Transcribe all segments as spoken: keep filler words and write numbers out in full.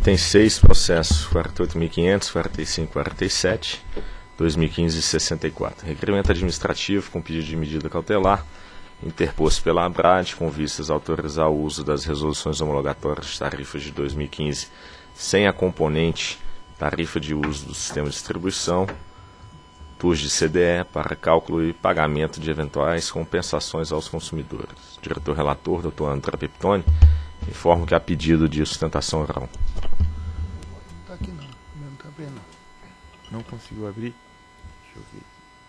Item seis, processo quarenta e oito mil quinhentos, quarenta e cinco, quarenta e sete, dois mil e quinze, sessenta e quatro. Requerimento administrativo com pedido de medida cautelar, interposto pela ABRAD, com vistas a autorizar o uso das resoluções homologatórias de tarifas de dois mil e quinze sem a componente tarifa de uso do sistema de distribuição, T U S de C D E, para cálculo e pagamento de eventuais compensações aos consumidores. Diretor-relator, doutor André Peptoni, informo que há pedido de sustentação oral. Está aqui não, não está bem não. Não conseguiu abrir? Deixa eu ver.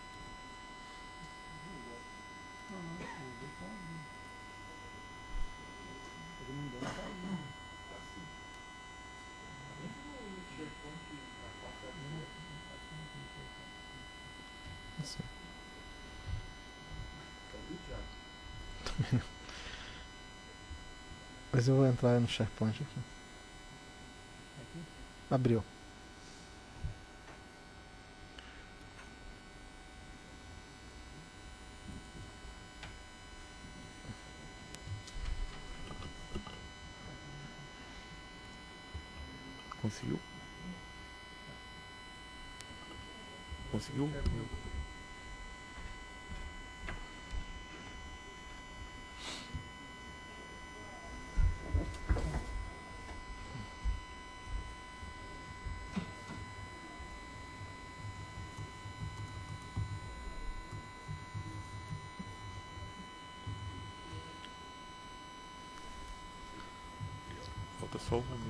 Mas eu vou entrar no SharePoint aqui. Abriu. Conseguiu? Conseguiu? Falta só o meu.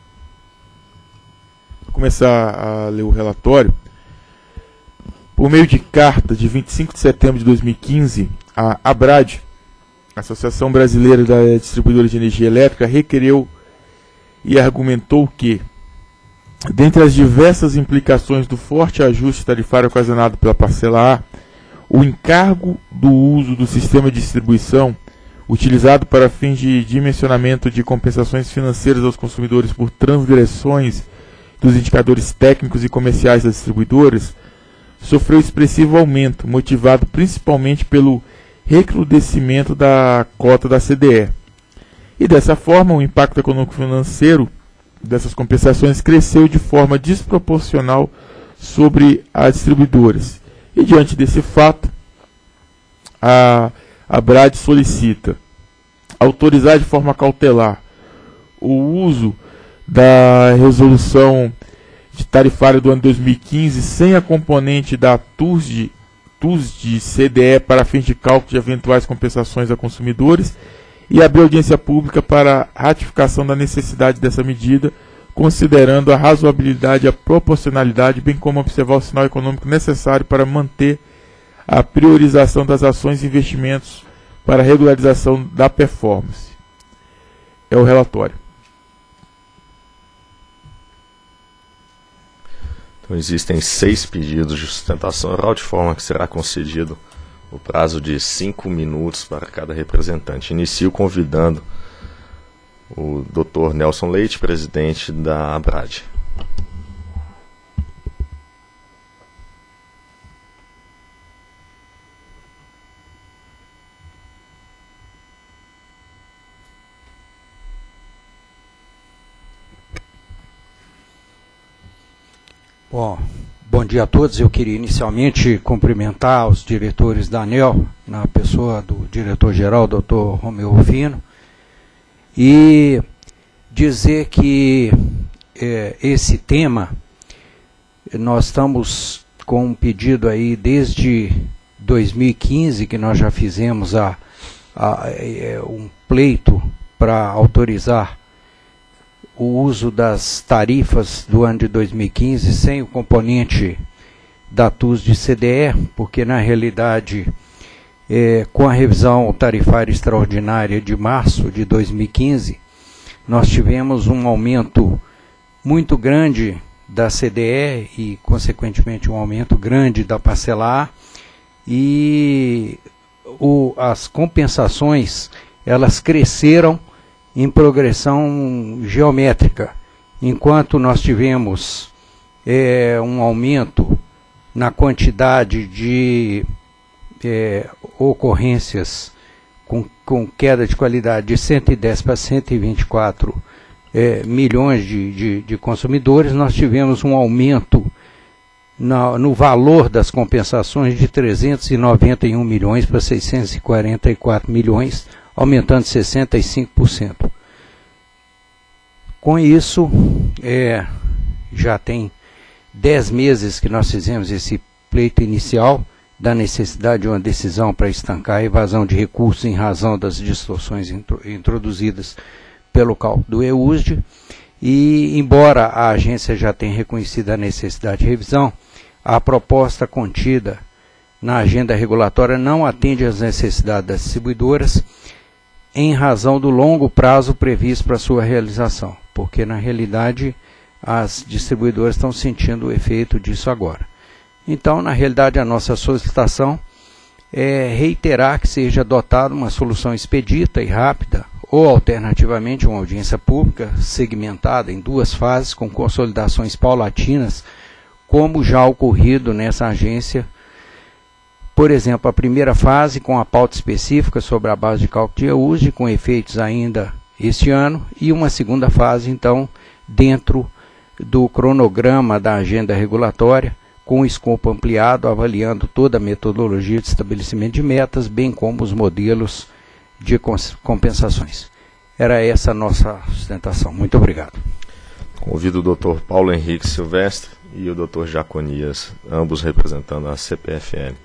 Vou começar a ler o relatório. Por meio de carta de vinte e cinco de setembro de dois mil e quinze, a ABRAD, Associação Brasileira da Distribuidora de Energia Elétrica, requereu e argumentou que, dentre as diversas implicações do forte ajuste tarifário ocasionado pela parcela A, o encargo do uso do sistema de distribuição utilizado para fins de dimensionamento de compensações financeiras aos consumidores por transgressões dos indicadores técnicos e comerciais das distribuidoras, sofreu expressivo aumento, motivado principalmente pelo recrudescimento da cota da C D E. E dessa forma, o impacto econômico-financeiro dessas compensações cresceu de forma desproporcional sobre as distribuidoras. E diante desse fato, a ABRAD solicita autorizar de forma cautelar o uso da resolução de tarifária do ano dois mil e quinze sem a componente da T U S de, T U S de C D E para fins de cálculo de eventuais compensações a consumidores e abrir audiência pública para ratificação da necessidade dessa medida, considerando a razoabilidade e a proporcionalidade, bem como observar o sinal econômico necessário para manter a priorização das ações e investimentos para a regularização da performance. É o relatório. Então, existem seis pedidos de sustentação oral, de forma que será concedido o prazo de cinco minutos para cada representante. Inicio convidando o doutor Nelson Leite, presidente da ABRAD. Bom, bom dia a todos. Eu queria inicialmente cumprimentar os diretores da ANEEL, na pessoa do diretor-geral, doutor Romeu Rufino, e dizer que é, esse tema, nós estamos com um pedido aí desde dois mil e quinze, que nós já fizemos a, a, a, um pleito para autorizar o uso das tarifas do ano de dois mil e quinze sem o componente da T U S de C D E, porque na realidade, é, com a revisão tarifária extraordinária de março de dois mil e quinze, nós tivemos um aumento muito grande da C D E e, consequentemente, um aumento grande da parcela A, e o, as compensações, elas cresceram em progressão geométrica, enquanto nós tivemos é, um aumento na quantidade de é, ocorrências com, com queda de qualidade de cento e dez para cento e vinte e quatro é, milhões de, de, de consumidores, nós tivemos um aumento na, no valor das compensações de trezentos e noventa e um milhões para seiscentos e quarenta e quatro milhões, aumentando sessenta e cinco por cento. Com isso, é, já tem dez meses que nós fizemos esse pleito inicial da necessidade de uma decisão para estancar a evasão de recursos em razão das distorções intro, introduzidas pelo cálculo do E U S D, e embora a agência já tenha reconhecido a necessidade de revisão, a proposta contida na agenda regulatória não atende às necessidades das distribuidoras em razão do longo prazo previsto para sua realização, porque na realidade as distribuidoras estão sentindo o efeito disso agora. Então, na realidade, a nossa solicitação é reiterar que seja adotada uma solução expedita e rápida, ou alternativamente uma audiência pública segmentada em duas fases com consolidações paulatinas, como já ocorrido nessa agência. Por exemplo, a primeira fase com a pauta específica sobre a base de cálculo de E U S D, com efeitos ainda este ano, e uma segunda fase, então, dentro do cronograma da agenda regulatória, com escopo ampliado, avaliando toda a metodologia de estabelecimento de metas, bem como os modelos de compensações. Era essa a nossa sustentação. Muito obrigado. Convido o doutor Paulo Henrique Silvestre e o doutor Jaconias, ambos representando a C P F L.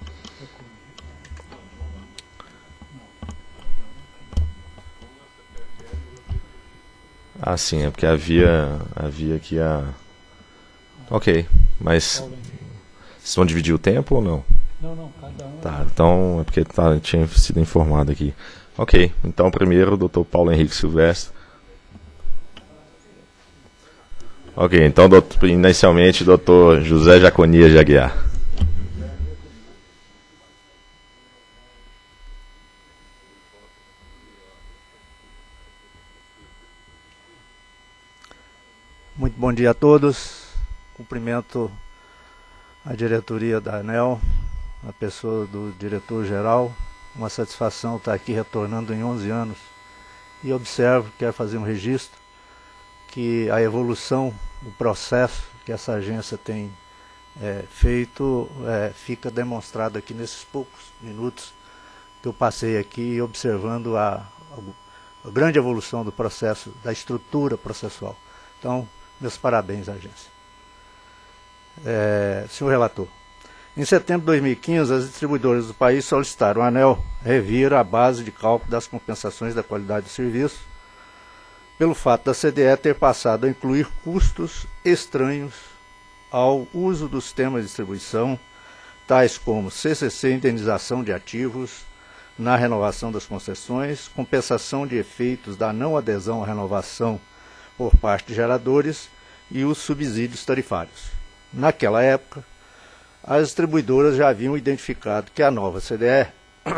Ah, sim, é porque havia, havia aqui a... Ok, mas... Vocês vão dividir o tempo ou não? Não, não, cada um. Tá, então é porque tá, tinha sido informado aqui. Ok, então primeiro o doutor Paulo Henrique Silvestre. Ok, então doutor, inicialmente o doutor José Jaconias de Aguiar. Muito bom dia a todos. Cumprimento a diretoria da ANEEL, a pessoa do diretor-geral. Uma satisfação estar aqui retornando em onze anos. E observo, quero fazer um registro, que a evolução do processo que essa agência tem é, feito é, fica demonstrado aqui nesses poucos minutos que eu passei aqui observando a, a, a grande evolução do processo, da estrutura processual. Então, meus parabéns à agência. É, senhor relator, em setembro de dois mil e quinze, as distribuidoras do país solicitaram à ANEEL revir a base de cálculo das compensações da qualidade do serviço, pelo fato da C D E ter passado a incluir custos estranhos ao uso do sistema de distribuição, tais como C C C, indenização de ativos na renovação das concessões, compensação de efeitos da não adesão à renovação por parte de geradores e os subsídios tarifários. Naquela época, as distribuidoras já haviam identificado que a nova C D E,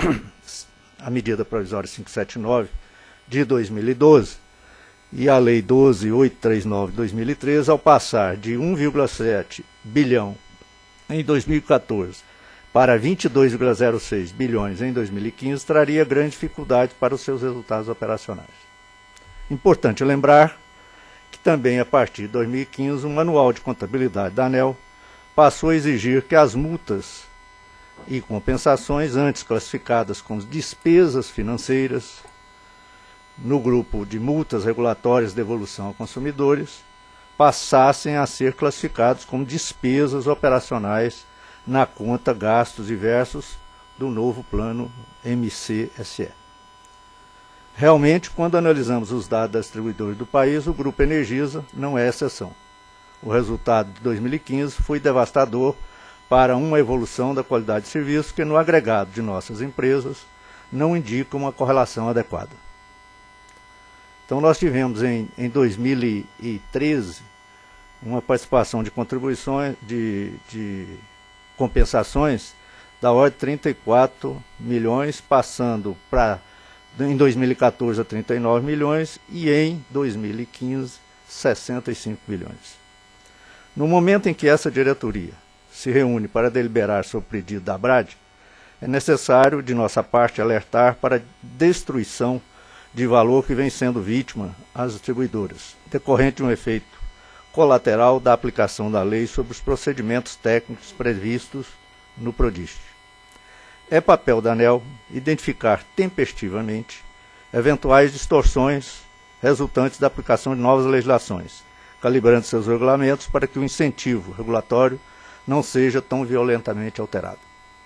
a medida provisória quinhentos e setenta e nove de dois mil e doze e a lei doze mil oitocentos e trinta e nove de dois mil e treze, ao passar de um vírgula sete bilhão em dois mil e quatorze para vinte e dois vírgula zero seis bilhões em dois mil e quinze, traria grande dificuldade para os seus resultados operacionais. Importante lembrar que também a partir de dois mil e quinze o Manual de Contabilidade da ANEEL passou a exigir que as multas e compensações antes classificadas como despesas financeiras no grupo de multas regulatórias de devolução a consumidores passassem a ser classificados como despesas operacionais na conta gastos diversos do novo plano M C S E. Realmente, quando analisamos os dados das distribuidoras do país, o Grupo Energisa não é exceção. O resultado de dois mil e quinze foi devastador para uma evolução da qualidade de serviço que, no agregado de nossas empresas, não indica uma correlação adequada. Então, nós tivemos em, em dois mil e treze uma participação de contribuições, de, de compensações da ordem de trinta e quatro milhões, passando para em dois mil e quatorze a trinta e nove milhões e em dois mil e quinze sessenta e cinco milhões. No momento em que essa diretoria se reúne para deliberar sobre o pedido da ABRAD, é necessário de nossa parte alertar para a destruição de valor que vem sendo vítima às distribuidoras, decorrente de um efeito colateral da aplicação da lei sobre os procedimentos técnicos previstos no Prodiste. É papel da ANEEL identificar tempestivamente eventuais distorções resultantes da aplicação de novas legislações, calibrando seus regulamentos para que o incentivo regulatório não seja tão violentamente alterado.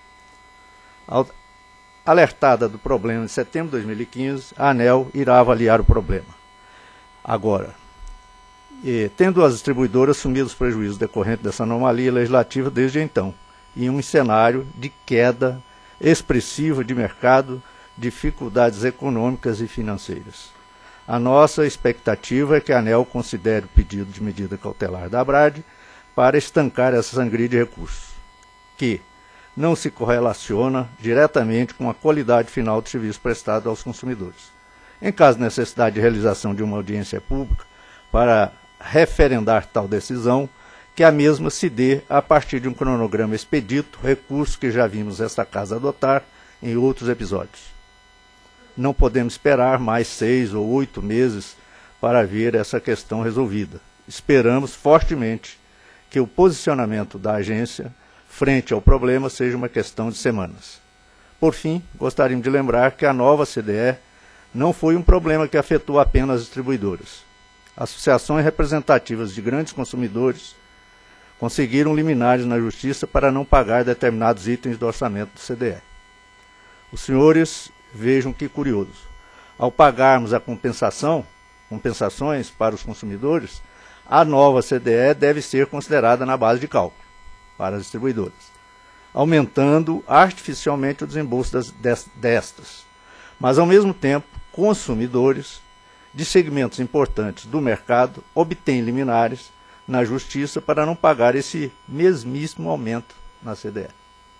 Alertada do problema em setembro de dois mil e quinze, a ANEEL irá avaliar o problema. Agora, e, tendo as distribuidoras assumido os prejuízos decorrentes dessa anomalia legislativa desde então, em um cenário de queda expressiva de mercado, dificuldades econômicas e financeiras. A nossa expectativa é que a ANEEL considere o pedido de medida cautelar da ABRAD para estancar essa sangria de recursos, que não se correlaciona diretamente com a qualidade final do serviço prestado aos consumidores. Em caso de necessidade de realização de uma audiência pública para referendar tal decisão, que a mesma se dê a partir de um cronograma expedito, recurso que já vimos esta casa adotar em outros episódios. Não podemos esperar mais seis ou oito meses para ver essa questão resolvida. Esperamos fortemente que o posicionamento da agência frente ao problema seja uma questão de semanas. Por fim, gostaríamos de lembrar que a nova C D E não foi um problema que afetou apenas as distribuidoras. Associações representativas de grandes consumidores conseguiram liminares na justiça para não pagar determinados itens do orçamento do C D E. Os senhores vejam que curioso. Ao pagarmos a compensação, compensações para os consumidores, a nova C D E deve ser considerada na base de cálculo para as distribuidoras, aumentando artificialmente o desembolso das, destas. Mas, ao mesmo tempo, consumidores de segmentos importantes do mercado obtêm liminares na justiça para não pagar esse mesmíssimo aumento na C D E.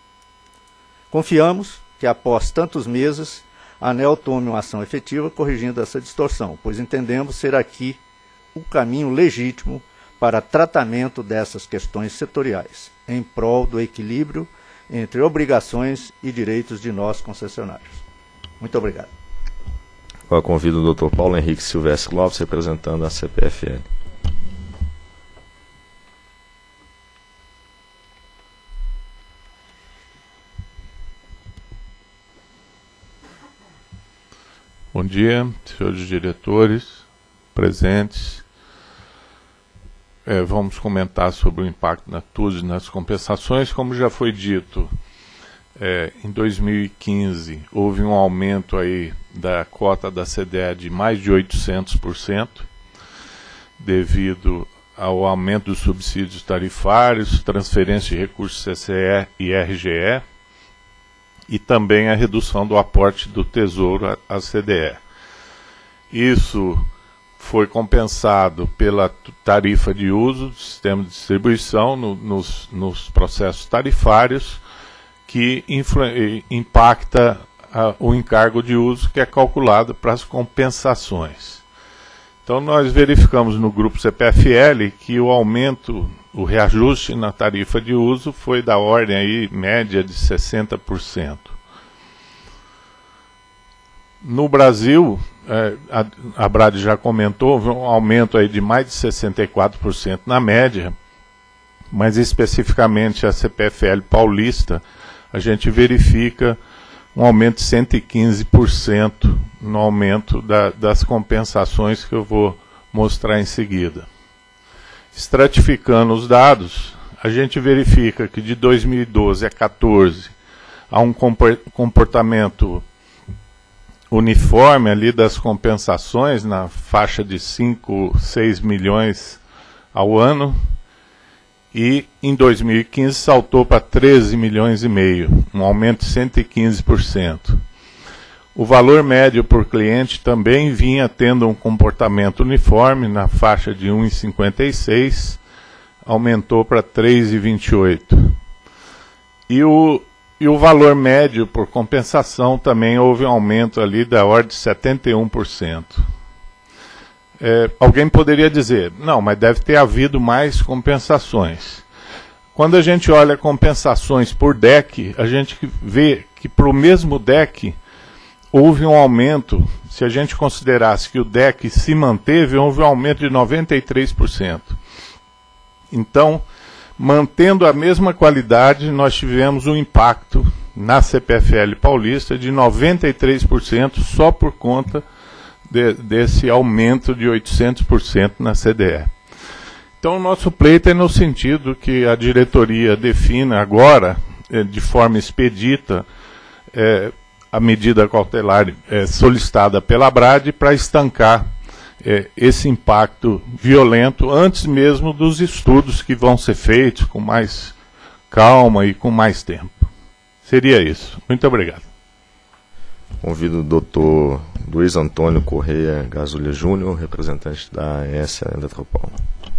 Confiamos que, após tantos meses, a ANEEL tome uma ação efetiva corrigindo essa distorção, pois entendemos ser aqui o caminho legítimo para tratamento dessas questões setoriais, em prol do equilíbrio entre obrigações e direitos de nós concessionários. Muito obrigado. Eu convido o doutor Paulo Henrique Silvestre Lopes, representando a C P F L. Bom dia, senhores diretores, presentes. É, vamos comentar sobre o impacto na T U S nas compensações. Como já foi dito, é, em dois mil e quinze houve um aumento aí da cota da C D E de mais de oitocentos por cento, devido ao aumento dos subsídios tarifários, transferência de recursos C C E e R G E, e também a redução do aporte do Tesouro à C D E. Isso foi compensado pela tarifa de uso do sistema de distribuição no, nos, nos processos tarifários, que impacta a, o encargo de uso que é calculado para as compensações. Então nós verificamos no grupo C P F L que o aumento, o reajuste na tarifa de uso foi da ordem aí, média de sessenta por cento. No Brasil, é, a, a Brad já comentou, houve um aumento aí de mais de sessenta e quatro por cento na média, mas especificamente a C P F L paulista, a gente verifica um aumento de cento e quinze por cento no aumento da, das compensações que eu vou mostrar em seguida. Estratificando os dados, a gente verifica que de dois mil e doze a dois mil e quatorze há um comportamento uniforme ali das compensações na faixa de cinco, seis milhões ao ano, e em dois mil e quinze saltou para treze milhões e meio, um aumento de cento e quinze por cento. O valor médio por cliente também vinha tendo um comportamento uniforme na faixa de um real e cinquenta e seis, aumentou para três reais e vinte e oito. E o E o valor médio por compensação também houve um aumento ali da ordem de setenta e um por cento. É, alguém poderia dizer, não, mas deve ter havido mais compensações. Quando a gente olha compensações por D E C, a gente vê que para o mesmo D E C houve um aumento, se a gente considerasse que o D E C se manteve, houve um aumento de noventa e três por cento. Então, mantendo a mesma qualidade, nós tivemos um impacto na C P F L Paulista de noventa e três por cento só por conta de, desse aumento de oitocentos por cento na C D E. Então, o nosso pleito é no sentido que a diretoria defina agora, de forma expedita, é, a medida cautelar é, solicitada pela Abrad para estancar é, esse impacto violento antes mesmo dos estudos que vão ser feitos com mais calma e com mais tempo. Seria isso. Muito obrigado. Convido o doutor Luiz Antônio Correia Gasulha Júnior, representante da A S Eletropaulo.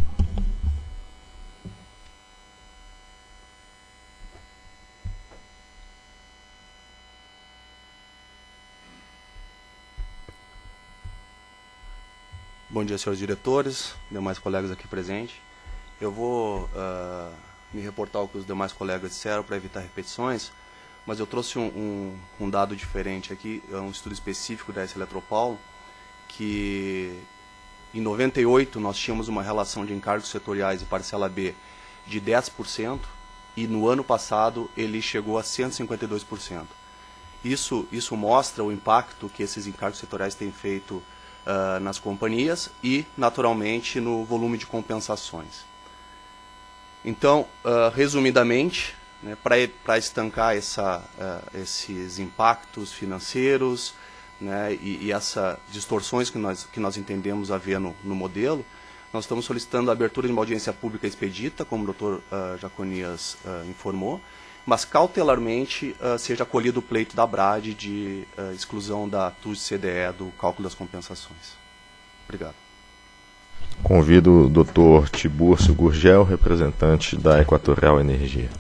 Bom dia, senhores diretores, demais colegas aqui presentes. Eu vou uh, me reportar ao que os demais colegas disseram para evitar repetições, mas eu trouxe um, um, um dado diferente aqui, um estudo específico da A S Eletropaulo, que em noventa e oito nós tínhamos uma relação de encargos setoriais e parcela B de dez por cento, e no ano passado ele chegou a cento e cinquenta e dois por cento. Isso, isso mostra o impacto que esses encargos setoriais têm feito Uh, nas companhias e, naturalmente, no volume de compensações. Então, uh, resumidamente, né, para estancar essa, uh, esses impactos financeiros, né, e, e essas distorções que nós, que nós entendemos haver no, no modelo, nós estamos solicitando a abertura de uma audiência pública expedita, como o doutor uh, Jaconias uh, informou, mas cautelarmente uh, seja acolhido o pleito da Abrad de uh, exclusão da T U S C D E do cálculo das compensações. Obrigado. Convido o doutor Tiburcio Gurgel, representante da Equatorial Energia.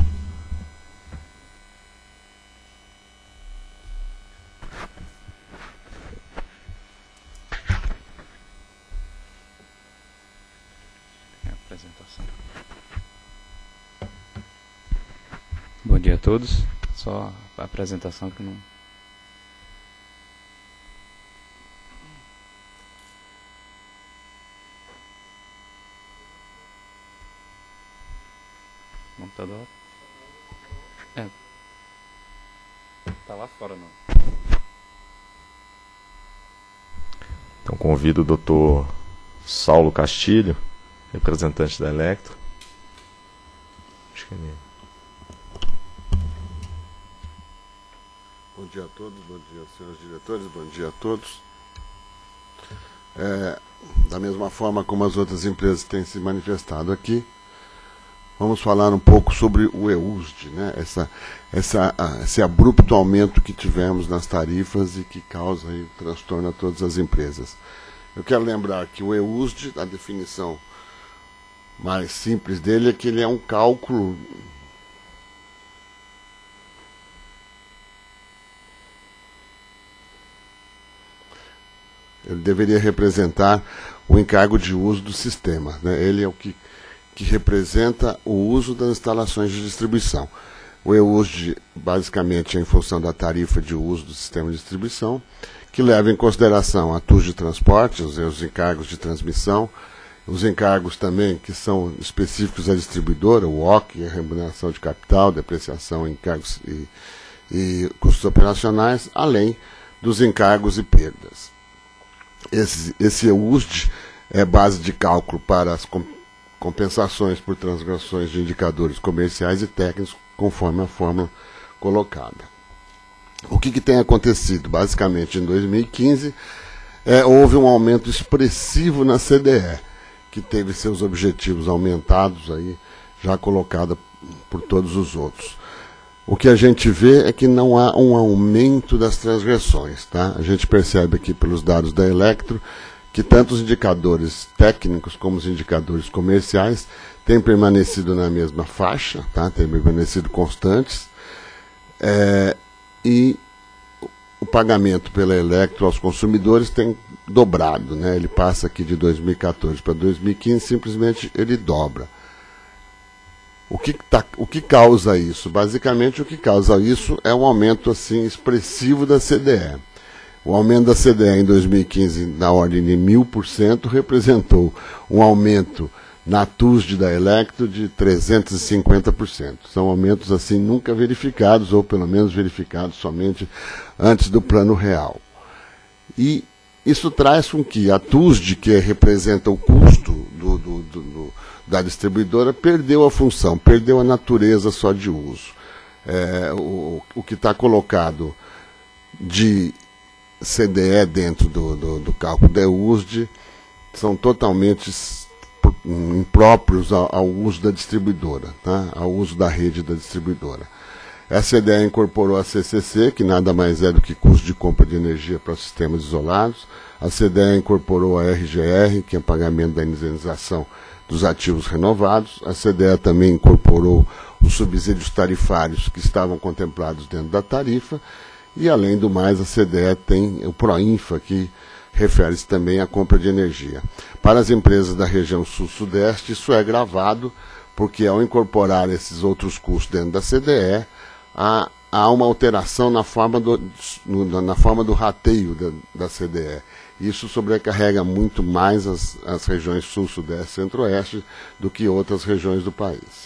Bom dia a todos. Só a apresentação que não... Computador? É. Tá lá fora, não. Então convido o doutor Saulo Castilho, representante da Electro. Acho que é ele. Bom dia a todos, bom dia, senhores diretores, bom dia a todos. É, da mesma forma como as outras empresas têm se manifestado aqui, vamos falar um pouco sobre o E U S D, né? Essa, essa, esse abrupto aumento que tivemos nas tarifas e que causa aí transtorno a todas as empresas. Eu quero lembrar que o E U S D, a definição mais simples dele é que ele é um cálculo... Ele deveria representar o encargo de uso do sistema, né? Ele é o que, que representa o uso das instalações de distribuição. O E U S D, basicamente, é em função da tarifa de uso do sistema de distribuição, que leva em consideração a T U S de transporte, os, os encargos de transmissão, os encargos também que são específicos à distribuidora, o O C, a remuneração de capital, depreciação, encargos e, e custos operacionais, além dos encargos e perdas. Esse, esse E U S D é base de cálculo para as compensações por transgressões de indicadores comerciais e técnicos, conforme a fórmula colocada. O que, que tem acontecido? Basicamente, em dois mil e quinze, é, houve um aumento expressivo na C D E, que teve seus objetivos aumentados, aí, já colocada por todos os outros. O que a gente vê é que não há um aumento das transgressões. Tá? A gente percebe aqui pelos dados da Electro que tanto os indicadores técnicos como os indicadores comerciais têm permanecido na mesma faixa, tá? Têm permanecido constantes, é, e o pagamento pela Electro aos consumidores tem dobrado, né? Ele passa aqui de dois mil e quatorze para dois mil e quinze, simplesmente ele dobra. O que, tá, o que causa isso? Basicamente, o que causa isso é um aumento assim expressivo da C D E. O aumento da C D E em dois mil e quinze, na ordem de mil por cento, representou um aumento na T U S D da Electro de trezentos e cinquenta por cento. São aumentos assim nunca verificados, ou pelo menos verificados somente antes do plano real. E isso traz com que a T U S D, que representa o custo do, do, do, do, da distribuidora, perdeu a função, perdeu a natureza só de uso. É, o, o que está colocado de C D E dentro do, do, do cálculo da U S D são totalmente impróprios ao, ao uso da distribuidora, tá? Ao uso da rede da distribuidora. A C D E incorporou a C C C, que nada mais é do que custo de compra de energia para sistemas isolados. A C D E incorporou a R G R, que é pagamento da indenização dos ativos renovados. A C D E também incorporou os subsídios tarifários que estavam contemplados dentro da tarifa. E, além do mais, a C D E tem o PROINFA, que refere-se também à compra de energia. Para as empresas da região sul-sudeste, isso é gravado, porque ao incorporar esses outros custos dentro da C D E, há, há uma alteração na forma do, na forma do rateio da, da C D E. Isso sobrecarrega muito mais as, as regiões sul, sudeste e centro-oeste do que outras regiões do país.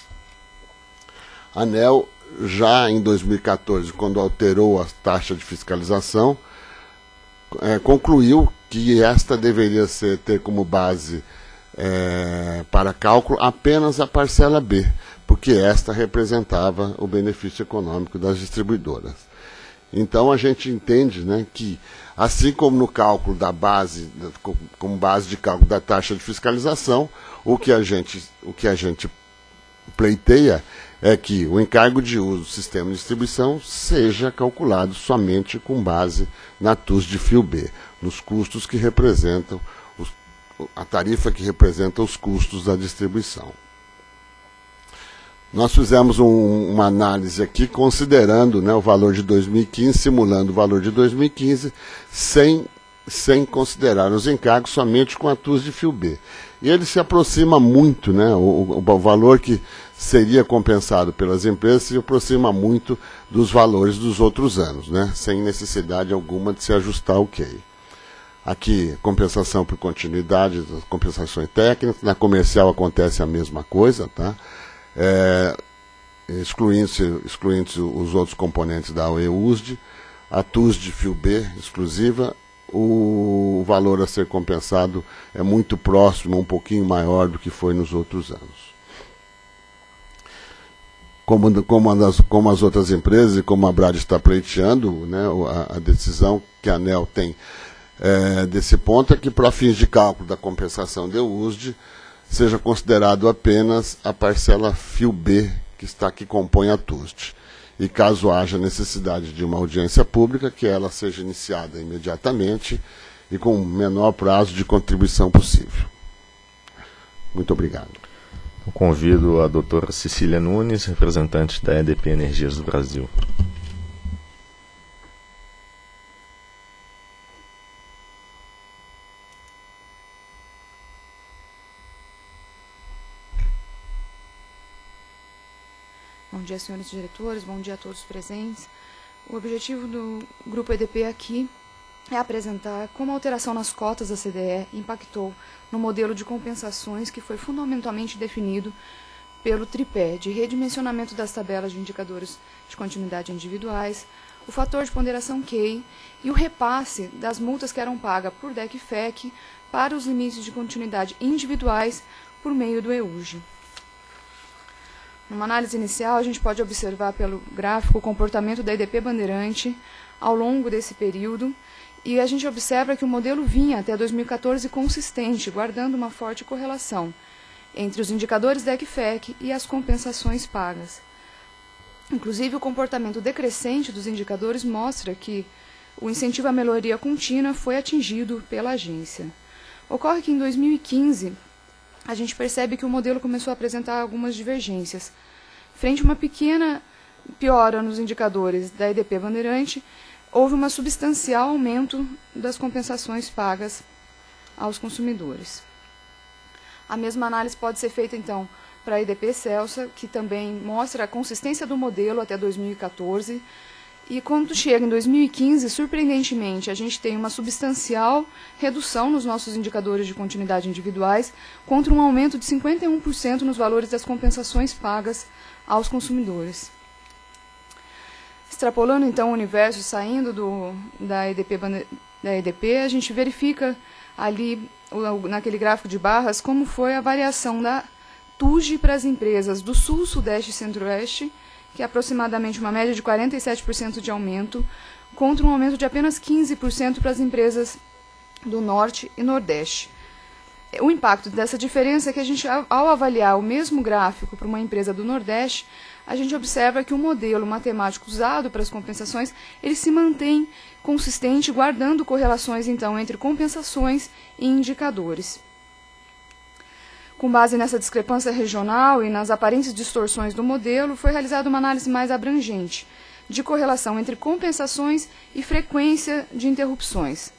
A ANEEL, já em dois mil e quatorze, quando alterou a taxa de fiscalização, é, concluiu que esta deveria ser, ter como base é, para cálculo apenas a parcela B, porque esta representava o benefício econômico das distribuidoras. Então a gente entende, né, que, assim como no cálculo da base, como base de cálculo da taxa de fiscalização, o que a gente, o que a gente pleiteia é que o encargo de uso do sistema de distribuição seja calculado somente com base na T U S de fio B, nos custos que representam, os, a tarifa que representa os custos da distribuição. Nós fizemos um, uma análise aqui considerando, né, o valor de dois mil e quinze, simulando o valor de dois mil e quinze, sem, sem considerar os encargos, somente com a T U S de fio B. E ele se aproxima muito, né, o, o, o valor que seria compensado pelas empresas se aproxima muito dos valores dos outros anos, né, sem necessidade alguma de se ajustar ao Q I. Aqui, compensação por continuidade, compensações técnicas. Na comercial acontece a mesma coisa, tá? É, excluindo-se excluindo-se os outros componentes da E U S D, a T U S de fio B exclusiva, o valor a ser compensado é muito próximo, um pouquinho maior do que foi nos outros anos. Como, como, as, como as outras empresas e como a Brad está pleiteando, né, a, a decisão que a ANEEL tem é, desse ponto é que, para fins de cálculo da compensação de U S D, seja considerado apenas a parcela fio B que está que compõe a T U S D. E caso haja necessidade de uma audiência pública, que ela seja iniciada imediatamente e com o menor prazo de contribuição possível. Muito obrigado. Eu convido a doutora Cecília Nunes, representante da E D P Energias do Brasil. Bom dia, senhores diretores, bom dia a todos presentes. O objetivo do Grupo E D P aqui é apresentar como a alteração nas cotas da C D E impactou no modelo de compensações que foi fundamentalmente definido pelo tripé de redimensionamento das tabelas de indicadores de continuidade individuais, o fator de ponderação Q I e o repasse das multas que eram pagas por D E C e F E C para os limites de continuidade individuais por meio do E U G. Numa análise inicial, a gente pode observar pelo gráfico o comportamento da E D P Bandeirante ao longo desse período, e a gente observa que o modelo vinha até dois mil e quatorze consistente, guardando uma forte correlação entre os indicadores D E C e F E C e as compensações pagas. Inclusive, o comportamento decrescente dos indicadores mostra que o incentivo à melhoria contínua foi atingido pela agência. Ocorre que em dois mil e quinze, a gente percebe que o modelo começou a apresentar algumas divergências. Frente a uma pequena piora nos indicadores da E D P Bandeirante, houve um substancial aumento das compensações pagas aos consumidores. A mesma análise pode ser feita, então, para a E D P Celsa, que também mostra a consistência do modelo até dois mil e quatorze. E quando chega em dois mil e quinze, surpreendentemente, a gente tem uma substancial redução nos nossos indicadores de continuidade individuais, contra um aumento de cinquenta e um por cento nos valores das compensações pagas aos consumidores. Extrapolando, então, o universo, saindo do, da, E D P, da E D P, a gente verifica ali, naquele gráfico de barras, como foi a variação da T U G para as empresas do Sul, Sudeste e Centro-Oeste, que é aproximadamente uma média de quarenta e sete por cento de aumento, contra um aumento de apenas quinze por cento para as empresas do Norte e Nordeste. O impacto dessa diferença é que a gente, ao avaliar o mesmo gráfico para uma empresa do Nordeste, a gente observa que o modelo matemático usado para as compensações, ele se mantém consistente, guardando correlações, então, entre compensações e indicadores. Com base nessa discrepância regional e nas aparentes distorções do modelo, foi realizada uma análise mais abrangente de correlação entre compensações e frequência de interrupções.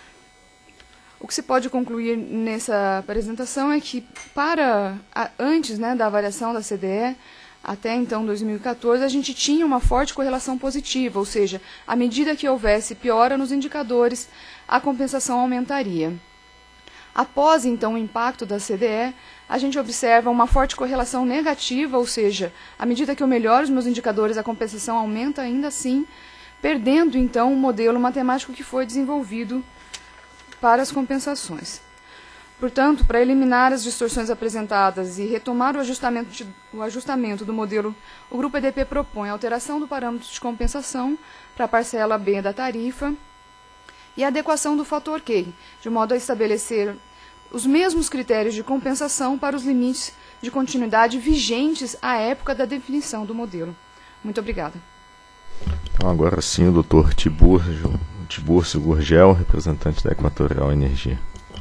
O que se pode concluir nessa apresentação é que, para a, antes né, da variação da C D E, até então dois mil e quatorze, a gente tinha uma forte correlação positiva, ou seja, à medida que houvesse piora nos indicadores, a compensação aumentaria. Após, então, o impacto da C D E, a gente observa uma forte correlação negativa, ou seja, à medida que eu melhoro os meus indicadores, a compensação aumenta ainda assim, perdendo, então, o modelo matemático que foi desenvolvido para as compensações. Portanto, para eliminar as distorções apresentadas e retomar o ajustamento, de, o ajustamento do modelo, o Grupo E D P propõe a alteração do parâmetro de compensação para a parcela B da tarifa e a adequação do fator Q, de modo a estabelecer os mesmos critérios de compensação para os limites de continuidade vigentes à época da definição do modelo. Muito obrigada. Então, agora sim, o doutor Tiburcio, Tiburcio Gurgel, representante da Equatorial Energia.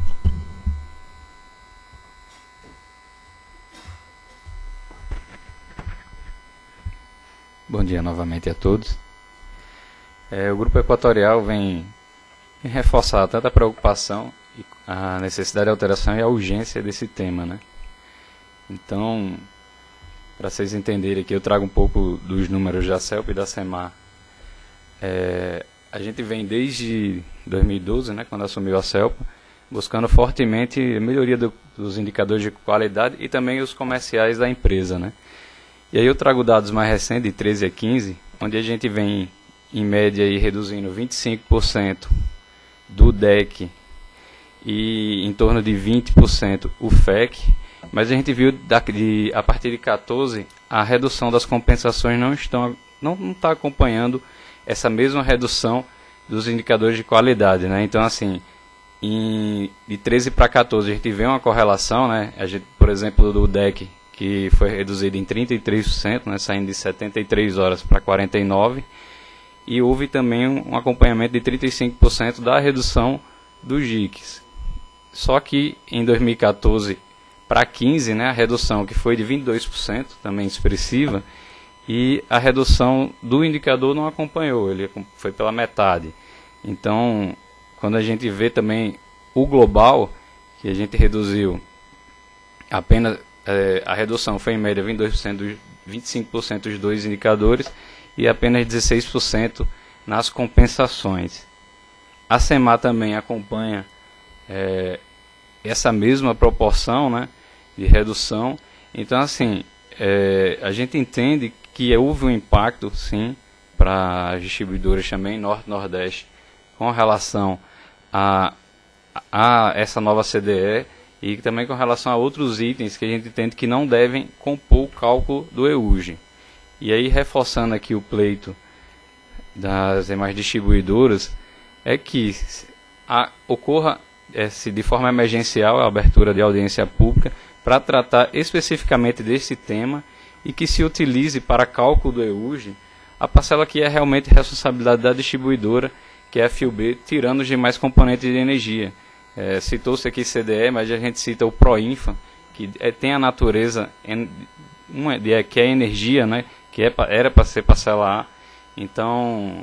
Bom dia novamente a todos. É, o Grupo Equatorial vem, vem reforçar tanta preocupação, e a necessidade de alteração e a urgência desse tema, né? Então, para vocês entenderem aqui, eu trago um pouco dos números da CELP e da SEMAR. É, a gente vem desde dois mil e doze, né, quando assumiu a CELP, buscando fortemente a melhoria do, dos indicadores de qualidade e também os comerciais da empresa, né? E aí eu trago dados mais recentes, de treze a quinze, onde a gente vem, em média, aí, reduzindo vinte e cinco por cento do D E C e em torno de vinte por cento o F E C, mas a gente viu da, de, a partir de quatorze a redução das compensações não estão não está acompanhando essa mesma redução dos indicadores de qualidade, né? Então, assim, em, de treze para quatorze a gente vê uma correlação, né? A gente, por exemplo, do D E C, que foi reduzido em trinta e três por cento, né? Saindo de setenta e três horas para quarenta e nove, e houve também um, um acompanhamento de trinta e cinco por cento da redução dos G I Cs. Só que em dois mil e quatorze para quinze, né, a redução que foi de vinte e dois por cento, também expressiva, e a redução do indicador não acompanhou, ele foi pela metade. Então, quando a gente vê também o global, que a gente reduziu apenas, é, a redução foi em média vinte e dois por cento, dos, vinte e cinco por cento dos dois indicadores e apenas dezesseis por cento nas compensações. A SEMAR também acompanha é, essa mesma proporção, né, de redução. Então, assim, é, a gente entende que houve um impacto, sim, para as distribuidoras também, Norte e Nordeste, com relação a, a essa nova C D E e também com relação a outros itens que a gente entende que não devem compor o cálculo do E U G. E aí, reforçando aqui o pleito das demais distribuidoras, é que a, ocorra é, se de forma emergencial a abertura de audiência pública para tratar especificamente desse tema e que se utilize para cálculo do E U G a parcela que é realmente responsabilidade da distribuidora, que é a FIUB, tirando os demais componentes de energia. É, citou-se aqui C D E, mas a gente cita o PROINFA, que é, tem a natureza en, uma, de, que é energia, né, que é, era para ser parcela A. Então,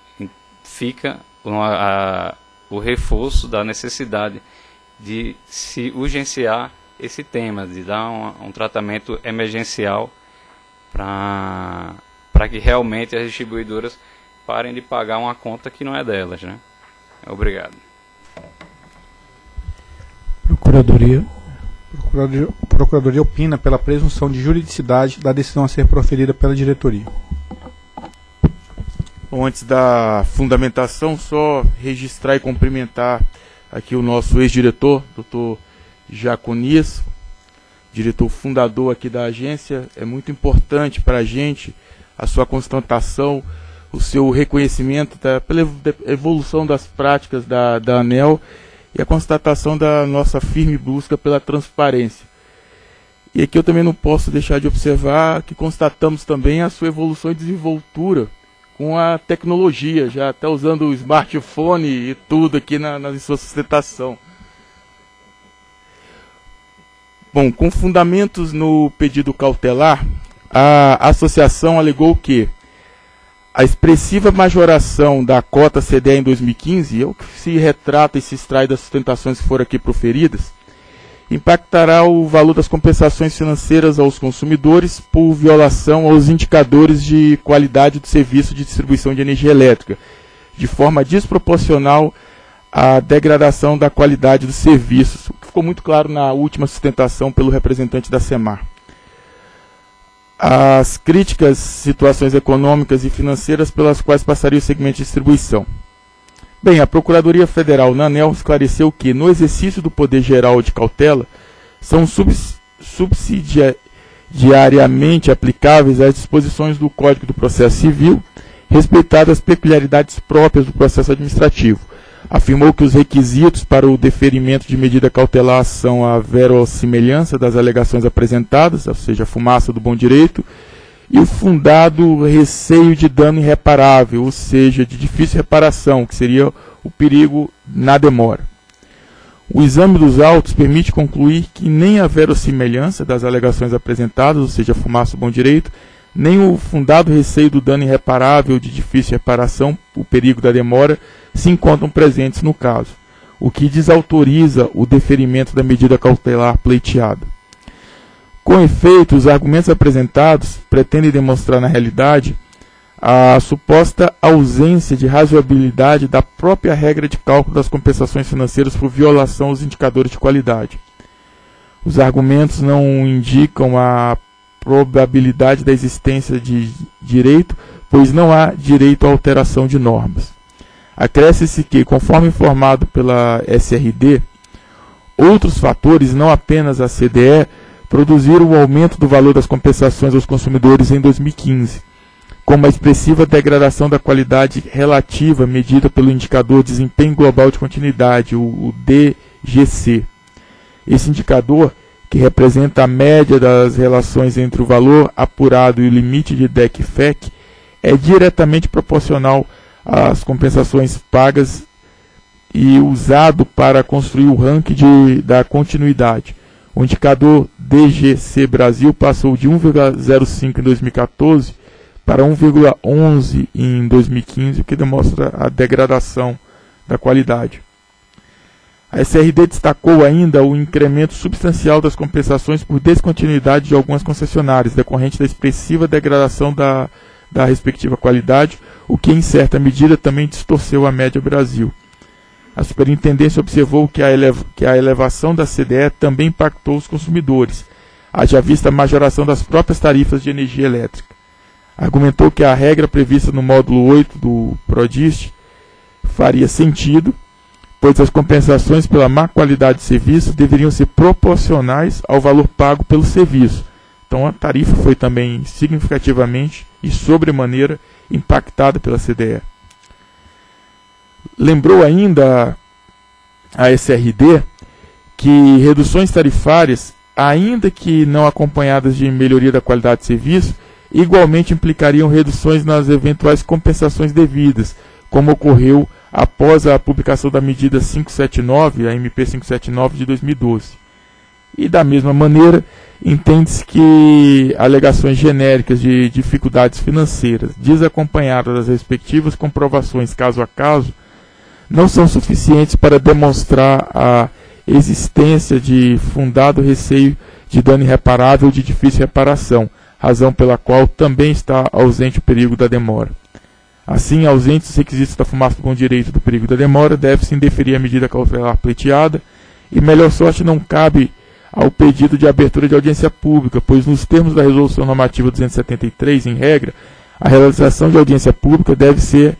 fica uma, a, o reforço da necessidade de se urgenciar esse tema, de dar um, um tratamento emergencial para para que realmente as distribuidoras parem de pagar uma conta que não é delas, né? Obrigado. Procuradoria. Procuradoria, Procuradoria opina pela presunção de juridicidade da decisão a ser proferida pela diretoria. Bom, antes da fundamentação, só registrar e cumprimentar aqui o nosso ex-diretor, doutor Jaconias, diretor fundador aqui da agência. É muito importante para a gente a sua constatação, o seu reconhecimento da, pela evolução das práticas da, da ANEEL e a constatação da nossa firme busca pela transparência. E aqui eu também não posso deixar de observar que constatamos também a sua evolução e desenvoltura com a tecnologia, já até usando o smartphone e tudo aqui na, na sua sustentação. Bom, com fundamentos no pedido cautelar, a associação alegou que a expressiva majoração da cota C D E em dois mil e quinze, é o que se retrata e se extrai das sustentações que foram aqui proferidas, impactará o valor das compensações financeiras aos consumidores por violação aos indicadores de qualidade do serviço de distribuição de energia elétrica, de forma desproporcional à degradação da qualidade dos serviços, o que ficou muito claro na última sustentação pelo representante da SEMAR. As críticas, situações econômicas e financeiras pelas quais passaria o segmento de distribuição. Bem, a Procuradoria Federal na ANEEL esclareceu que, no exercício do poder geral de cautela, são subs, subsidiariamente aplicáveis as disposições do Código do Processo Civil, respeitadas as peculiaridades próprias do processo administrativo. Afirmou que os requisitos para o deferimento de medida cautelar são a verossimilhança das alegações apresentadas, ou seja, a fumaça do bom direito, e o fundado receio de dano irreparável, ou seja, de difícil reparação, que seria o perigo na demora. O exame dos autos permite concluir que nem a verossimilhança das alegações apresentadas, ou seja, a fumaça do bom direito, nem o fundado receio do dano irreparável de difícil reparação, o perigo da demora, se encontram presentes no caso, o que desautoriza o deferimento da medida cautelar pleiteada. Com efeito, os argumentos apresentados pretendem demonstrar na realidade a suposta ausência de razoabilidade da própria regra de cálculo das compensações financeiras por violação aos indicadores de qualidade. Os argumentos não indicam a probabilidade da existência de direito, pois não há direito à alteração de normas. Acresce-se que, conforme informado pela S R D, outros fatores, não apenas a C D E, produziram o aumento do valor das compensações aos consumidores em dois mil e quinze, como a expressiva degradação da qualidade relativa medida pelo indicador Desempenho Global de Continuidade, o D G C. Esse indicador, que representa a média das relações entre o valor apurado e o limite de D E C F E C, é diretamente proporcional às compensações pagas e usado para construir o ranking de, da continuidade. O indicador D G C Brasil passou de um vírgula zero cinco em dois mil e quatorze para um vírgula onze em dois mil e quinze, o que demonstra a degradação da qualidade. A S R D destacou ainda o incremento substancial das compensações por descontinuidade de algumas concessionárias, decorrente da expressiva degradação da, da respectiva qualidade, o que em certa medida também distorceu a média Brasil. A superintendência observou que a, eleva, que a elevação da C D E também impactou os consumidores, haja vista a majoração das próprias tarifas de energia elétrica. Argumentou que a regra prevista no módulo oito do PRODIST faria sentido, pois as compensações pela má qualidade de serviço deveriam ser proporcionais ao valor pago pelo serviço. Então a tarifa foi também significativamente e sobremaneira impactada pela C D E. Lembrou ainda a S R D que reduções tarifárias, ainda que não acompanhadas de melhoria da qualidade de serviço, igualmente implicariam reduções nas eventuais compensações devidas, como ocorreu após a publicação da medida quinhentos e setenta e nove, a M P quinhentos e setenta e nove de dois mil e doze. E da mesma maneira, entende-se que alegações genéricas de dificuldades financeiras, desacompanhadas das respectivas comprovações caso a caso, não são suficientes para demonstrar a existência de fundado receio de dano irreparável ou de difícil reparação, razão pela qual também está ausente o perigo da demora. Assim, ausentes os requisitos da fumaça do bom direito do perigo da demora, deve-se indeferir a medida cautelar pleiteada, e melhor sorte não cabe ao pedido de abertura de audiência pública, pois nos termos da Resolução Normativa duzentos e setenta e três, em regra, a realização de audiência pública deve ser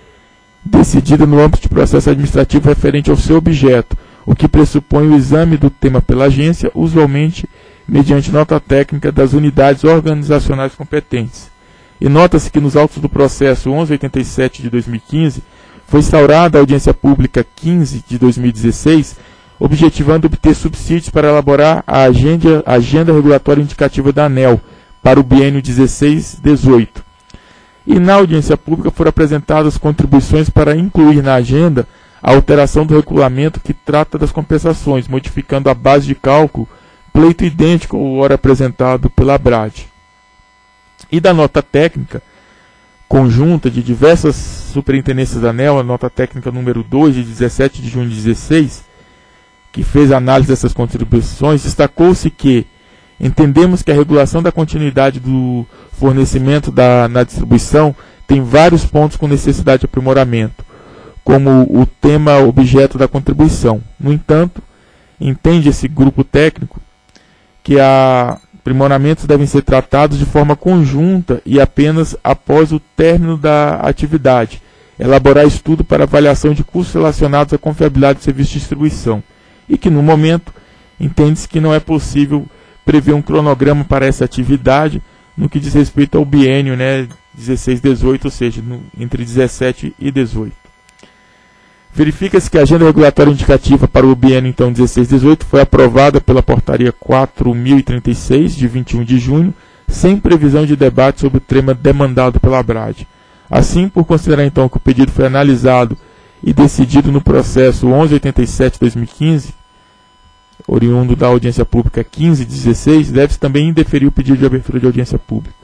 decidida no âmbito de processo administrativo referente ao seu objeto, o que pressupõe o exame do tema pela agência, usualmente mediante nota técnica das unidades organizacionais competentes. E nota-se que nos autos do processo onze oitenta e sete de dois mil e quinze foi instaurada a audiência pública quinze de dois mil e dezesseis, objetivando obter subsídios para elaborar a agenda, agenda regulatória indicativa da ANEEL para o biênio dezesseis dezoito. E na audiência pública foram apresentadas contribuições para incluir na agenda a alteração do regulamento que trata das compensações, modificando a base de cálculo, pleito idêntico ao ora apresentado pela ABRAD. E da nota técnica conjunta de diversas superintendências da ANEEL, a nota técnica número dois, de dezessete de junho de dezesseis, que fez a análise dessas contribuições, destacou-se que entendemos que a regulação da continuidade do fornecimento da, na distribuição tem vários pontos com necessidade de aprimoramento, como o tema objeto da contribuição. No entanto, entende esse grupo técnico que a aprimoramentos devem ser tratados de forma conjunta e apenas após o término da atividade, elaborar estudo para avaliação de custos relacionados à confiabilidade do serviço de distribuição, e que no momento entende-se que não é possível prever um cronograma para essa atividade no que diz respeito ao biênio, né, dezesseis dezoito, ou seja, no, entre dezessete e dezoito. Verifica-se que a agenda regulatória indicativa para o biênio então dezesseis dezoito foi aprovada pela portaria quatro mil e trinta e seis, de vinte e um de junho, sem previsão de debate sobre o tema demandado pela ABRAD. Assim, por considerar então que o pedido foi analisado e decidido no processo onze oitenta e sete de dois mil e quinze, oriundo da audiência pública quinze dezesseis, deve-se também indeferir o pedido de abertura de audiência pública.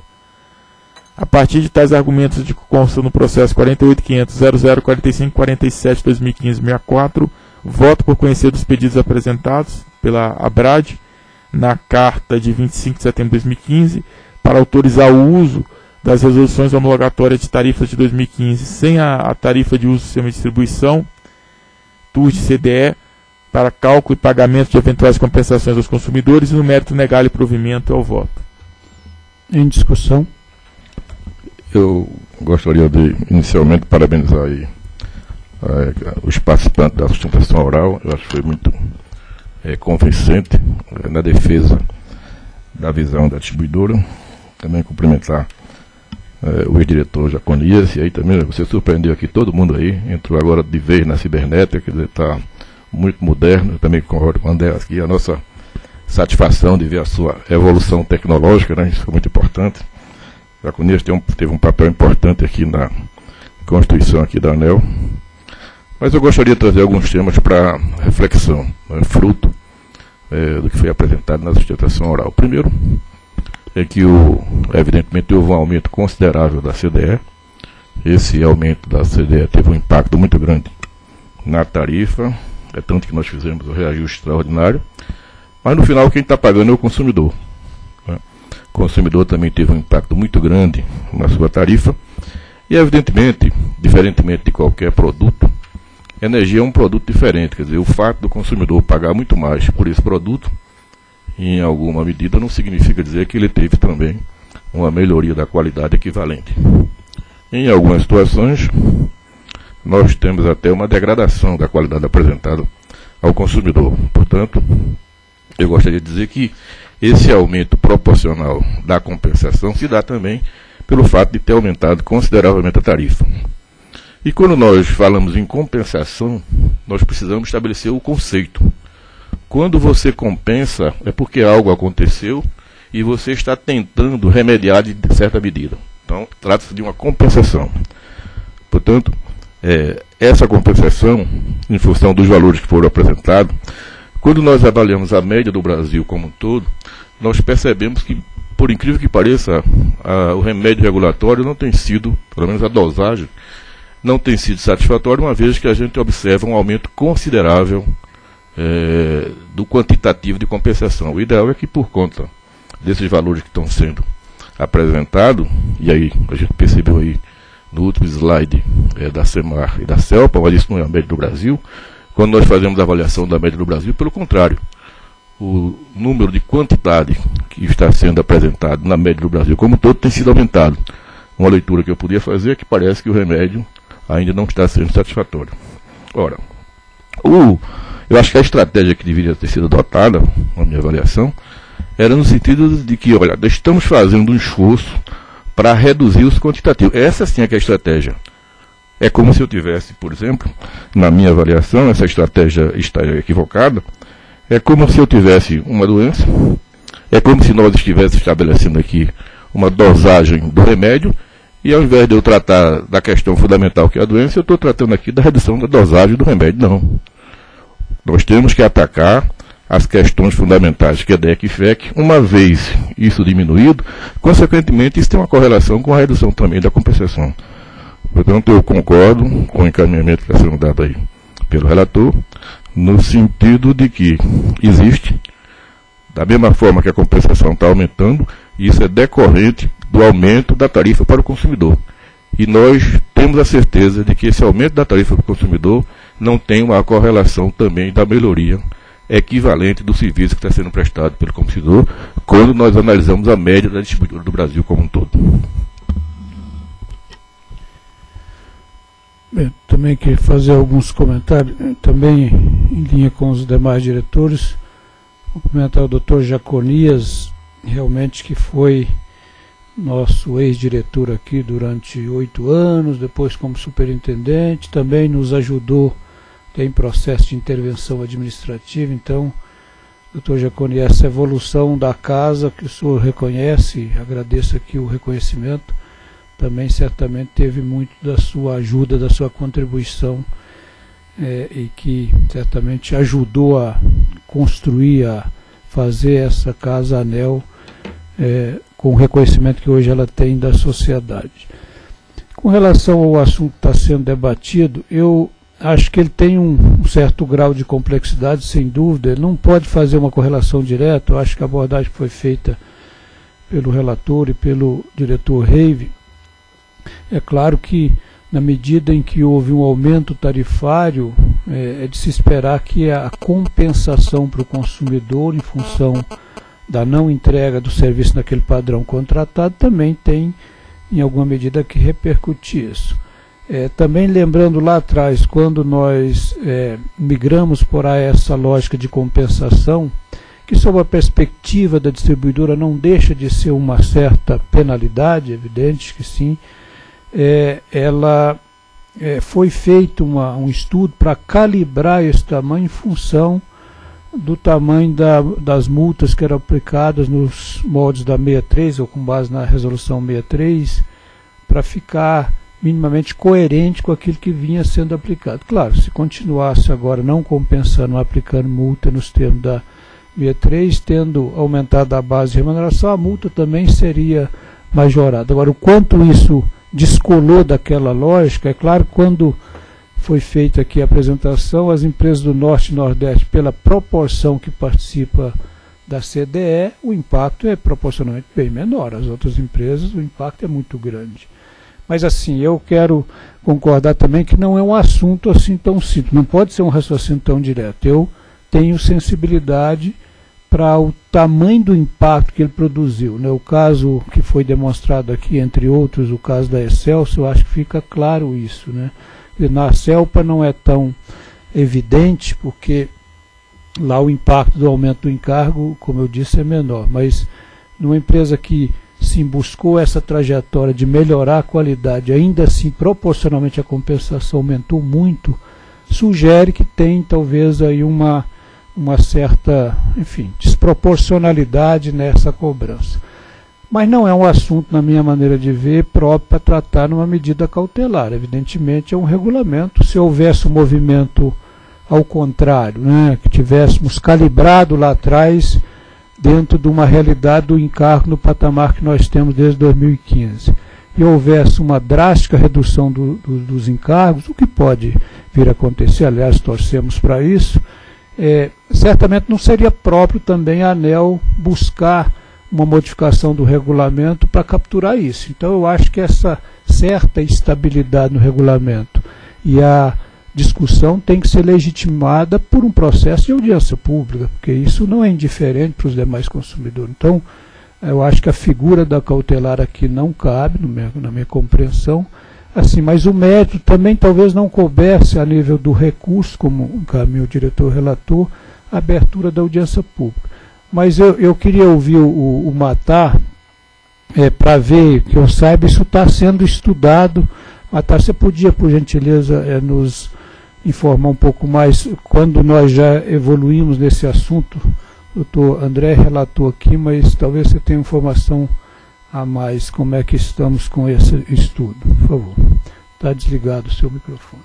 A partir de tais argumentos de que constam no processo quarenta e oito ponto quinhentos ponto zero zero quarenta e cinco quarenta e sete de dois mil e quinze sessenta e quatro, voto por conhecer dos pedidos apresentados pela ABRAD na carta de vinte e cinco de setembro de dois mil e quinze para autorizar o uso das resoluções homologatórias de tarifas de dois mil e quinze sem a, a tarifa de uso do sistema de distribuição, T U S de C D E, para cálculo e pagamento de eventuais compensações aos consumidores e no mérito negar-lhe provimento ao voto. Em discussão. Eu gostaria de, inicialmente, parabenizar aí, é, os participantes da sustentação oral. Eu acho que foi muito é, convincente é, na defesa da visão da distribuidora. Também cumprimentar é, o ex-diretor Jaconias, e aí também você surpreendeu aqui todo mundo aí, entrou agora de vez na cibernética, quer dizer, está muito moderno. Eu também concordo com o André aqui, a nossa satisfação de ver a sua evolução tecnológica, né, isso é muito importante. Jaconias um, teve um papel importante aqui na constituição aqui da ANEEL. Mas eu gostaria de trazer alguns temas para reflexão, né, fruto é, do que foi apresentado na sustentação oral. O primeiro é que, o, evidentemente, houve um aumento considerável da C D E. Esse aumento da C D E teve um impacto muito grande na tarifa, é tanto que nós fizemos o reajuste extraordinário, mas no final quem está pagando é o consumidor. O consumidor também teve um impacto muito grande na sua tarifa. E, evidentemente, diferentemente de qualquer produto, energia é um produto diferente. Quer dizer, o fato do consumidor pagar muito mais por esse produto, em alguma medida, não significa dizer que ele teve também uma melhoria da qualidade equivalente. Em algumas situações, nós temos até uma degradação da qualidade apresentada ao consumidor. Portanto, eu gostaria de dizer que esse aumento proporcional da compensação se dá também pelo fato de ter aumentado consideravelmente a tarifa. E quando nós falamos em compensação, nós precisamos estabelecer o conceito. Quando você compensa, é porque algo aconteceu e você está tentando remediar de certa medida. Então, trata-se de uma compensação. Portanto, é, essa compensação, em função dos valores que foram apresentados, quando nós avaliamos a média do Brasil como um todo, nós percebemos que, por incrível que pareça, a, o remédio regulatório não tem sido, pelo menos a dosagem, não tem sido satisfatória, uma vez que a gente observa um aumento considerável é, do quantitativo de compensação. O ideal é que, por conta desses valores que estão sendo apresentados, e aí a gente percebeu aí no último slide é, da SEMAR e da CELPA, mas isso não é a média do Brasil, quando nós fazemos a avaliação da média do Brasil, pelo contrário, o número de quantidade que está sendo apresentado na média do Brasil como um todo tem sido aumentado. Uma leitura que eu podia fazer é que parece que o remédio ainda não está sendo satisfatório. Ora, o, eu acho que a estratégia que deveria ter sido adotada, na minha avaliação, era no sentido de que, olha, estamos fazendo um esforço para reduzir os quantitativos. Essa sim é que é a estratégia. É como se eu tivesse, por exemplo, na minha avaliação, essa estratégia está equivocada, é como se eu tivesse uma doença, é como se nós estivéssemos estabelecendo aqui uma dosagem do remédio, e ao invés de eu tratar da questão fundamental que é a doença, eu estou tratando aqui da redução da dosagem do remédio. Não. Nós temos que atacar as questões fundamentais, que é D E C e F E C. Uma vez isso diminuído, consequentemente isso tem uma correlação com a redução também da compensação. Portanto, eu concordo com o encaminhamento que está sendo dado aí pelo relator, no sentido de que existe, da mesma forma que a compensação está aumentando, isso é decorrente do aumento da tarifa para o consumidor. E nós temos a certeza de que esse aumento da tarifa para o consumidor não tem uma correlação também da melhoria equivalente do serviço que está sendo prestado pelo consumidor, quando nós analisamos a média da distribuidora do Brasil como um todo. Bem, também queria fazer alguns comentários, também em linha com os demais diretores. Cumprimentar o doutor Jaconias, realmente que foi nosso ex-diretor aqui durante oito anos, depois como superintendente, também nos ajudou em processo de intervenção administrativa. Então, doutor Jaconias, essa evolução da casa que o senhor reconhece, agradeço aqui o reconhecimento, também certamente teve muito da sua ajuda, da sua contribuição, é, e que certamente ajudou a construir, a fazer essa casa ANEEL é, com o reconhecimento que hoje ela tem da sociedade. Com relação ao assunto que está sendo debatido, eu acho que ele tem um, um certo grau de complexidade, sem dúvida. Ele não pode fazer uma correlação direta. Eu acho que a abordagem que foi feita pelo relator e pelo diretor Reive, é claro que na medida em que houve um aumento tarifário, é, é de se esperar que a compensação para o consumidor em função da não entrega do serviço naquele padrão contratado também tem, em alguma medida, que repercutir isso. É, também lembrando lá atrás, quando nós é, migramos para essa lógica de compensação, que sob a perspectiva da distribuidora não deixa de ser uma certa penalidade, evidente que sim, é, ela é, foi feito uma, um estudo para calibrar esse tamanho em função do tamanho da, das multas que eram aplicadas nos moldes da sessenta e três, ou com base na resolução sessenta e três, para ficar minimamente coerente com aquilo que vinha sendo aplicado. Claro, se continuasse agora não compensando, aplicando multa nos termos da sessenta e três, tendo aumentado a base de remuneração, a multa também seria majorada. Agora, o quanto isso descolou daquela lógica, é claro, quando foi feita aqui a apresentação, as empresas do Norte e Nordeste, pela proporção que participa da C D E, o impacto é proporcionalmente bem menor. As outras empresas, o impacto é muito grande. Mas assim, eu quero concordar também que não é um assunto assim tão simples, não pode ser um raciocínio tão direto. Eu tenho sensibilidade para o tamanho do impacto que ele produziu, né? O caso que foi demonstrado aqui, entre outros, o caso da Excelsior, eu acho que fica claro isso, né? Na CELPA não é tão evidente, porque lá o impacto do aumento do encargo, como eu disse, é menor. Mas numa empresa que sim buscou essa trajetória de melhorar a qualidade, ainda assim proporcionalmente a compensação aumentou muito, sugere que tem talvez aí uma, uma certa, enfim, desproporcionalidade nessa cobrança. Mas não é um assunto, na minha maneira de ver, próprio para tratar numa medida cautelar. Evidentemente é um regulamento. Se houvesse um movimento ao contrário, né, que tivéssemos calibrado lá atrás dentro de uma realidade do encargo no patamar que nós temos desde dois mil e quinze, e houvesse uma drástica redução do, do, dos encargos, o que pode vir a acontecer, aliás, torcemos para isso, é, certamente não seria próprio também a ANEEL buscar uma modificação do regulamento para capturar isso. Então eu acho que essa certa estabilidade no regulamento e a discussão tem que ser legitimada por um processo de audiência pública, porque isso não é indiferente para os demais consumidores. Então, eu acho que a figura da cautelar aqui não cabe, no meu, na minha compreensão, assim, mas o mérito também talvez não coubesse a nível do recurso, como encaminhou o diretor relator, a abertura da audiência pública. Mas eu, eu queria ouvir o, o Matar, é, para ver, que eu saiba, isso está sendo estudado. Matar, você podia, por gentileza, é, nos informar um pouco mais quando nós já evoluímos nesse assunto? O doutor André relatou aqui, mas talvez você tenha informação a mais, como é que estamos com esse estudo. Por favor. Está desligado o seu microfone.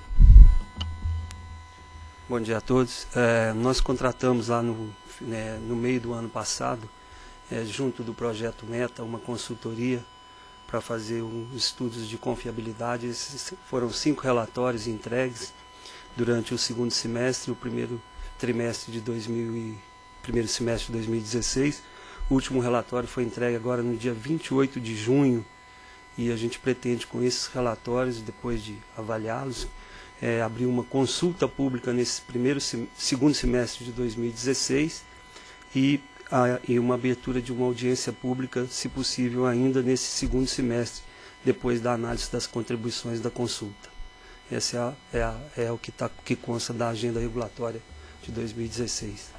Bom dia a todos. É, nós contratamos lá no, né, no meio do ano passado, é, junto do projeto Meta, uma consultoria para fazer um, estudos de confiabilidade. Esses foram cinco relatórios entregues durante o segundo semestre, o primeiro trimestre de dois mil e, primeiro semestre de dois mil e dezesseis. O último relatório foi entregue agora no dia vinte e oito de junho, e a gente pretende, com esses relatórios, depois de avaliá-los, é, abrir uma consulta pública nesse primeiro, segundo semestre de dois mil e dezesseis e, a, e uma abertura de uma audiência pública, se possível, ainda nesse segundo semestre, depois da análise das contribuições da consulta. Esse é, a, é, a, é o que, tá, que consta da agenda regulatória de dois mil e dezesseis.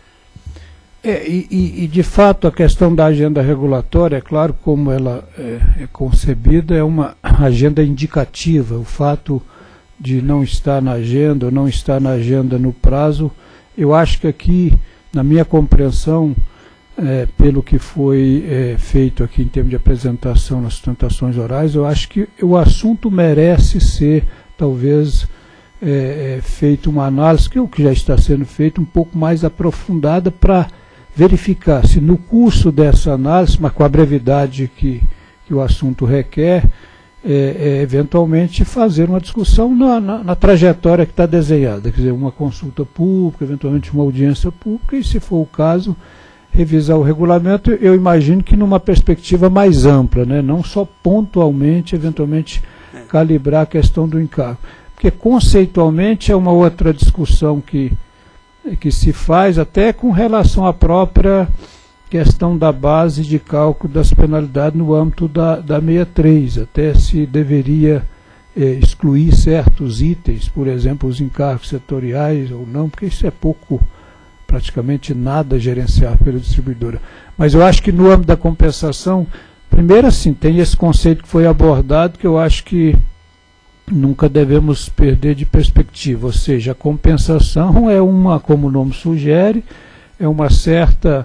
É, e, e, de fato, a questão da agenda regulatória, é claro, como ela é, é concebida, é uma agenda indicativa. O fato de não estar na agenda ou não estar na agenda no prazo, eu acho que aqui, na minha compreensão, é, pelo que foi é, feito aqui em termos de apresentação nas sustentações orais, eu acho que o assunto merece ser, talvez, é, é, feito uma análise, que é o que já está sendo feito, um pouco mais aprofundada para verificar se no curso dessa análise, mas com a brevidade que, que o assunto requer, é, é, eventualmente fazer uma discussão na, na, na trajetória que está desenhada, quer dizer, uma consulta pública, eventualmente uma audiência pública, e se for o caso, revisar o regulamento, eu imagino que numa perspectiva mais ampla, né, não só pontualmente, eventualmente calibrar a questão do encargo. Porque conceitualmente é uma outra discussão que que se faz até com relação à própria questão da base de cálculo das penalidades no âmbito da, da sessenta e três, até se deveria eh, excluir certos itens, por exemplo, os encargos setoriais ou não, porque isso é pouco, praticamente nada gerenciar pela distribuidora. Mas eu acho que no âmbito da compensação, primeiro assim, tem esse conceito que foi abordado, que eu acho que nunca devemos perder de perspectiva, ou seja, a compensação é uma, como o nome sugere, é uma certa,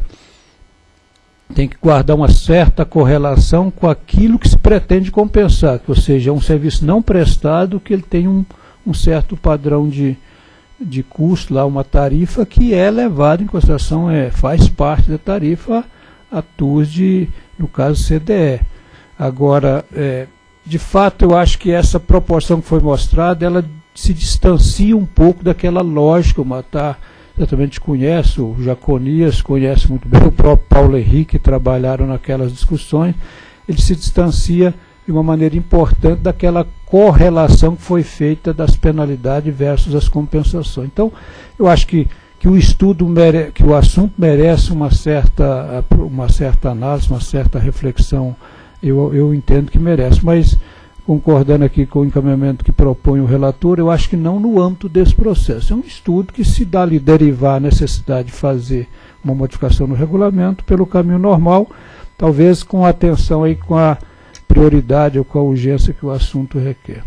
tem que guardar uma certa correlação com aquilo que se pretende compensar, ou seja, é um serviço não prestado que ele tem um, um certo padrão de, de custo, lá uma tarifa que é levada em consideração, é, faz parte da tarifa a T U S de, no caso, C D E. Agora, é, de fato, eu acho que essa proporção que foi mostrada, ela se distancia um pouco daquela lógica. O Matar exatamente conhece, o Jaconias conhece muito bem, o próprio Paulo Henrique, que trabalharam naquelas discussões. Ele se distancia de uma maneira importante daquela correlação que foi feita das penalidades versus as compensações. Então, eu acho que, que o estudo, mere, que o assunto merece uma certa, uma certa análise, uma certa reflexão. Eu, eu entendo que merece, mas concordando aqui com o encaminhamento que propõe o relator, eu acho que não no âmbito desse processo. É um estudo que, se dali derivar a necessidade de fazer uma modificação no regulamento pelo caminho normal, talvez com atenção aí com a prioridade ou com a urgência que o assunto requer.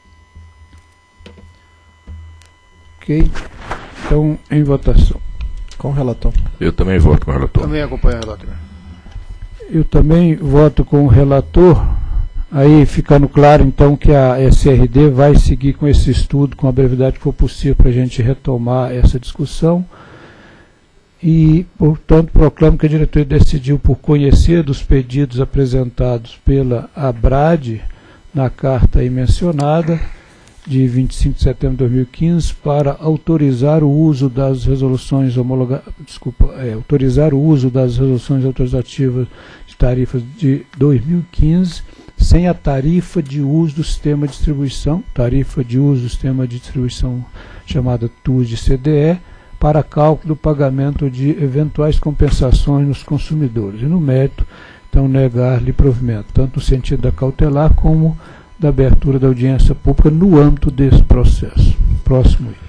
Ok? Então, em votação. Com o relator. Eu também voto com o relator. Também acompanho o relator. Eu também voto com o relator, aí ficando claro então que a S R D vai seguir com esse estudo com a brevidade que for possível para a gente retomar essa discussão, e portanto proclamo que a diretoria decidiu por conhecer dos pedidos apresentados pela ABRAD na carta aí mencionada, de vinte e cinco de setembro de dois mil e quinze para autorizar o uso das resoluções homologa... desculpa, é, autorizar o uso das resoluções autorizativas de tarifas de dois mil e quinze sem a tarifa de uso do sistema de distribuição, tarifa de uso do sistema de distribuição chamada T U S de C D E, para cálculo do pagamento de eventuais compensações nos consumidores. E no mérito, então, negar-lhe provimento, tanto no sentido da cautelar como da abertura da audiência pública no âmbito desse processo. Próximo item.